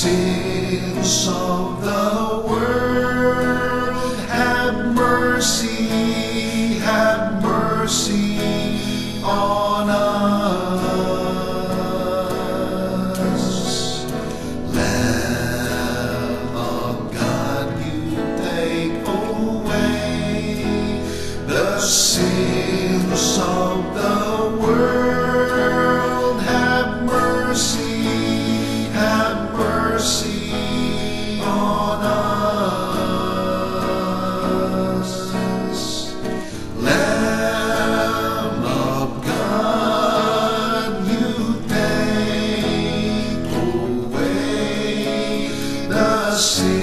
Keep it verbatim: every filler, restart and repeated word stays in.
sins of the world, have mercy, have mercy on us. Lamb of God, you take away the sins of the world, have mercy, have mercy on us. Lamb of God, you take away the sin